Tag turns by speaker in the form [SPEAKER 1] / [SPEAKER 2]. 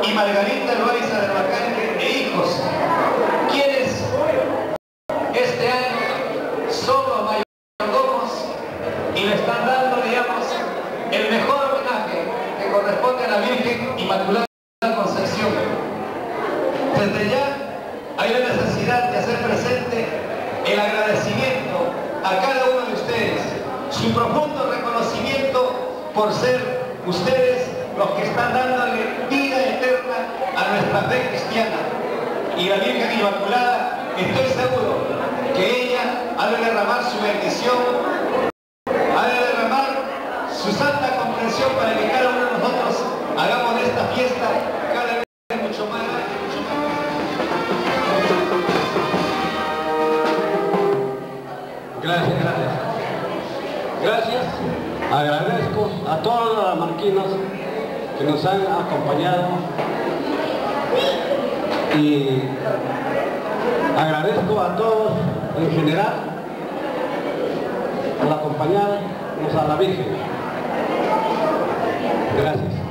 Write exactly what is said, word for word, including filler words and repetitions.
[SPEAKER 1] y Margarita Loaiza de Bacán e hijos, quienes este año son los mayordomos y le están dando, digamos, el mejor homenaje que corresponde a la Virgen Inmaculada Concepción. Desde ya hay la necesidad de hacer presente el agradecimiento a cada uno de ustedes, su profundo reconocimiento por ser ustedes los que están dándole vida eterna a nuestra fe cristiana. Y la Virgen Inmaculada, estoy seguro que ella ha de derramar su bendición, ha de derramar su santa comprensión para que cada uno de nosotros hagamos de esta fiesta cada vez mucho más.
[SPEAKER 2] Gracias, gracias. Gracias. Agradezco a todos los lamarquinos que nos han acompañado y agradezco a todos en general por acompañarnos a la Virgen. Gracias.